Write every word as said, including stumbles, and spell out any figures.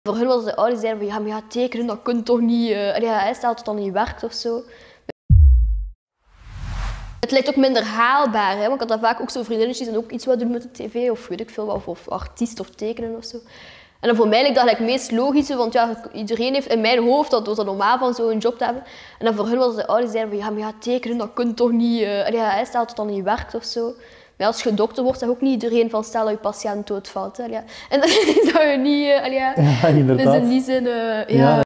Voor hun was de ouders zeiden van ja, maar ja, tekenen dat kunt toch niet, uh, ja, hij stelt het dan niet werkt of zo. Het lijkt ook minder haalbaar, hè? Want ik had dat vaak ook zo vriendinnetjes en ook iets wat doen met de tv of weet ik veel wat, of, of artiest of tekenen of zo. En dan voor mij lijkt dat het meest logische, want ja, iedereen heeft in mijn hoofd, dat was dat normaal van zo'n job te hebben. En dan voor hun was de ouders zeiden van ja, maar ja, tekenen dat kunt toch niet, uh, ja, hij stelt het dan niet werkt of zo. Maar als je dokter wordt, zegt ook niet iedereen van stel dat je patiënt doodvalt. Hè, ja. En dat is dat je niet, uh, ja, ja, inderdaad. Dus in die zin, uh, ja. ja.